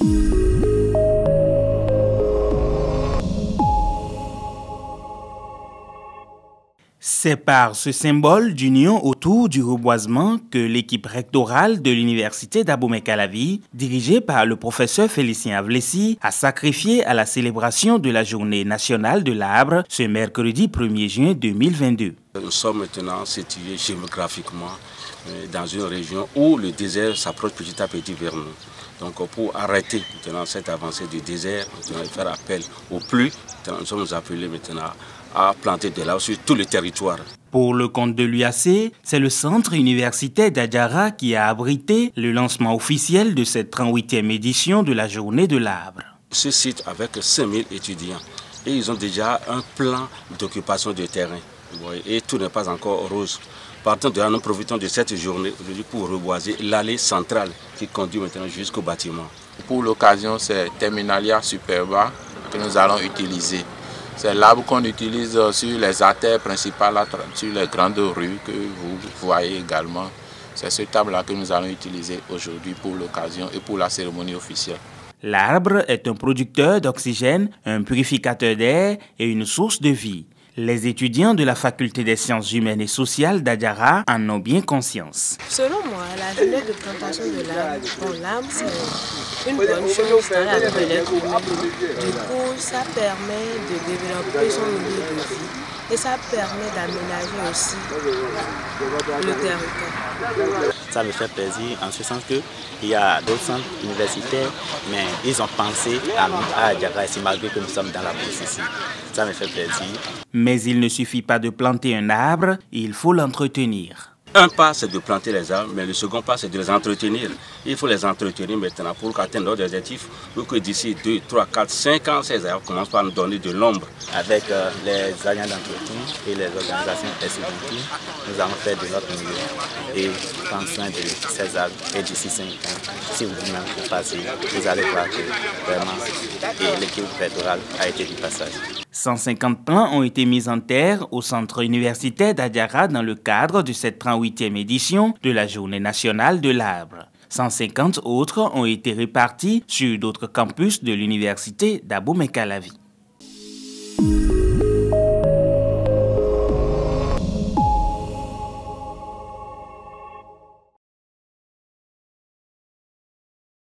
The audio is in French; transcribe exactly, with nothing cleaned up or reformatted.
C'est par ce symbole d'union autour du reboisement que l'équipe rectorale de l'université d'Abomey-Calavi, dirigée par le professeur Félicien Avlessi, a sacrifié à la célébration de la journée nationale de l'arbre ce mercredi premier juin deux mille vingt-deux. Nous sommes maintenant situés géographiquement dans une région où le désert s'approche petit à petit vers nous. Donc pour arrêter maintenant cette avancée du désert, maintenant faire appel aux pluies, nous sommes appelés maintenant à planter de l'arbre sur tout le territoire. Pour le compte de l'U A C, c'est le centre universitaire d'Adjara qui a abrité le lancement officiel de cette trente-huitième édition de la journée de l'arbre. Ce site avec cinq mille étudiants et ils ont déjà un plan d'occupation de terrain et tout n'est pas encore rose. Partant de là, nous profitons de cette journée aujourd'hui pour reboiser l'allée centrale qui conduit maintenant jusqu'au bâtiment. Pour l'occasion, c'est Terminalia superba que nous allons utiliser. C'est l'arbre qu'on utilise sur les artères principales, sur les grandes rues que vous voyez également. C'est ce arbre-là que nous allons utiliser aujourd'hui pour l'occasion et pour la cérémonie officielle. L'arbre est un producteur d'oxygène, un purificateur d'air et une source de vie. Les étudiants de la faculté des sciences humaines et sociales d'Adjara en ont bien conscience. Selon moi, la journée de plantation de l'arbre, bon, l'arbre c'est une bonne chose dans la vie de l'être humain. Du coup, ça permet de développer son milieu de vie et ça permet d'aménager aussi le territoire. Ça me fait plaisir en ce sens qu'il y a d'autres centres universitaires, mais ils ont pensé à nous, à Adjara, ici, malgré que nous sommes dans la brousse ici. Ça me fait plaisir. Mais il ne suffit pas de planter un arbre, il faut l'entretenir. Un pas, c'est de planter les arbres, mais le second pas, c'est de les entretenir. Il faut les entretenir maintenant pour atteindre notre objectif, pour que d'ici deux, trois, quatre, cinq ans, ces arbres commencent par nous donner de l'ombre. Avec euh, les alliances d'entretien et les organisations étudiantiles, nous allons faire de notre milieu et prendre soin de ces arbres. Et d'ici cinq ans, si vous-même vous passez, vous allez voir que vraiment l'équipe rectorale a été du passage. cent cinquante plants ont été mis en terre au centre universitaire d'Adjara dans le cadre de cette trente-huitième édition de la Journée nationale de l'arbre. cent cinquante autres ont été répartis sur d'autres campus de l'université d'Abomey-Calavi.